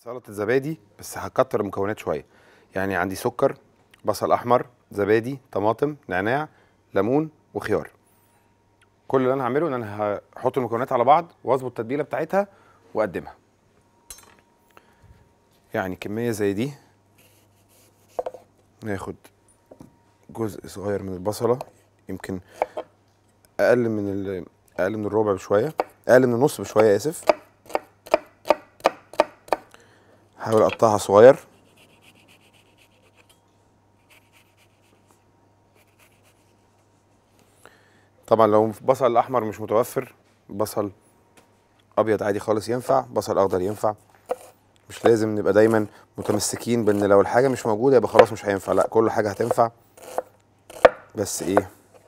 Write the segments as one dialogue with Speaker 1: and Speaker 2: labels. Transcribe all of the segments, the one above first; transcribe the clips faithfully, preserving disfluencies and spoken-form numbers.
Speaker 1: سلطة زبادي بس هكتر المكونات شوية. يعني عندي سكر، بصل أحمر، زبادي، طماطم، نعناع، ليمون وخيار. كل اللي أنا هعمله إن أنا هحط المكونات على بعض وأظبط التتبيلة بتاعتها وأقدمها. يعني كمية زي دي ناخد جزء صغير من البصلة، يمكن أقل من ال... أقل من الربع بشوية، أقل من النص بشوية آسف. هحاول أقطعها صغير. طبعا لو بصل احمر مش متوفر، بصل ابيض عادي خالص ينفع، بصل اخضر ينفع. مش لازم نبقى دايما متمسكين بان لو الحاجه مش موجوده يبقى خلاص مش هينفع، لا كل حاجه هتنفع، بس ايه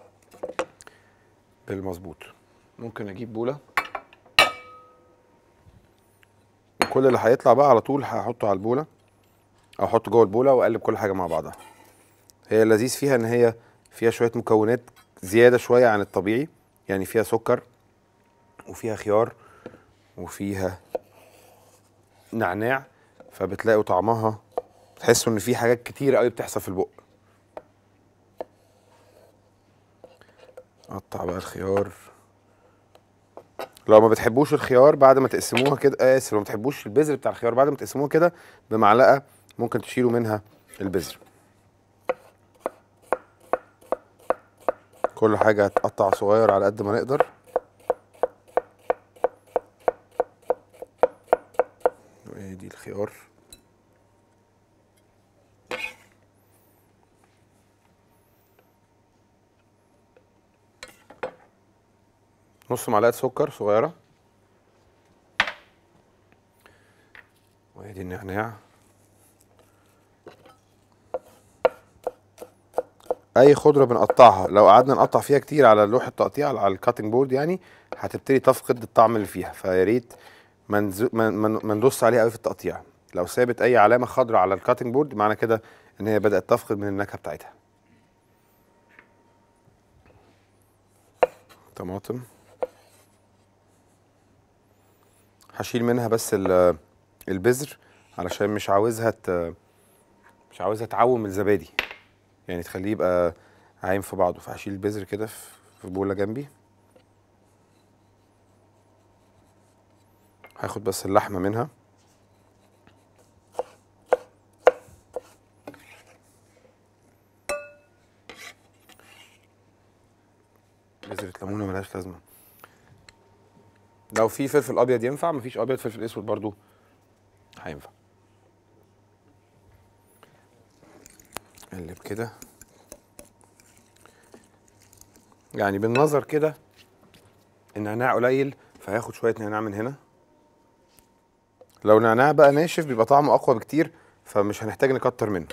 Speaker 1: بالمظبوط. ممكن اجيب بوله، وكل اللي هيطلع بقى على طول هحطه على البوله او احطه جوه البوله واقلب كل حاجه مع بعضها. هي اللذيذ فيها ان هي فيها شويه مكونات زياده شويه عن الطبيعي، يعني فيها سكر وفيها خيار وفيها نعناع، فبتلاقوا طعمها تحسوا ان في حاجات كتير قوي بتحصل في البق. قطع بقى الخيار. لو ما بتحبوش الخيار بعد ما تقسموها كده، اسف لو ما بتحبوش البذر بتاع الخيار بعد ما تقسموها كده بمعلقه ممكن تشيلوا منها البذر. كل حاجه هتقطع صغير على قد ما نقدر. ادي الخيار، نص معلقه سكر صغيره، وادي النعناع. اي خضره بنقطعها لو قعدنا نقطع فيها كتير على لوح التقطيع على الكاتنج بورد يعني هتبتدي تفقد الطعم اللي فيها، فيا ريت ما ندوس عليها قوي في التقطيع. لو سابت اي علامه خضراء على الكاتنج بورد معنى كده ان هي بدات تفقد من النكهه بتاعتها. طماطم هشيل منها بس البذر علشان مش عاوزها ت... مش عاوزها تعوم الزبادي، يعني تخليه يبقى عايم في بعضه، فهشيل البذر كده في بوله جنبي. هاخد بس اللحمه منها. بذرة ليمونه ملهاش لازمه. لو في فلفل ابيض ينفع، مفيش ابيض فلفل اسود برضو هينفع. قلب كده، يعني بالنظر كده النعناع قليل فهاخد شويه نعناع من هنا. لو نعناع بقى ناشف بيبقى طعمه اقوى بكتير فمش هنحتاج نكتر منه.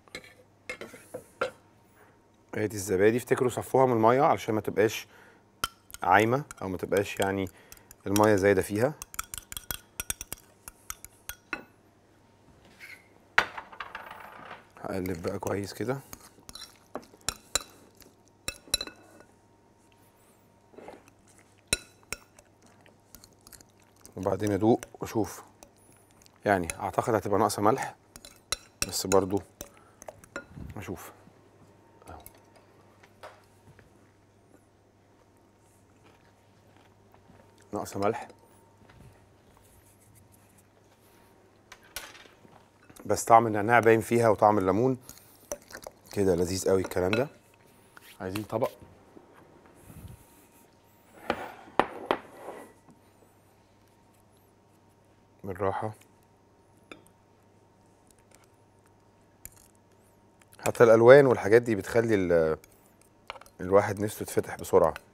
Speaker 1: ادي الزبادي، افتكروا صفوها من الميه علشان ما تبقاش عايمه او ما تبقاش يعني الميه زايده فيها. هقلب بقى كويس كده، وبعدين ادوق واشوف. يعني اعتقد هتبقى ناقصه ملح بس برضو اشوف. ناقصه ملح بس طعم النعناع باين فيها وطعم الليمون كده لذيذ قوي الكلام ده. عايزين طبق بالراحه، حتى الالوان والحاجات دي بتخلي الواحد نفسه تفتح بسرعه.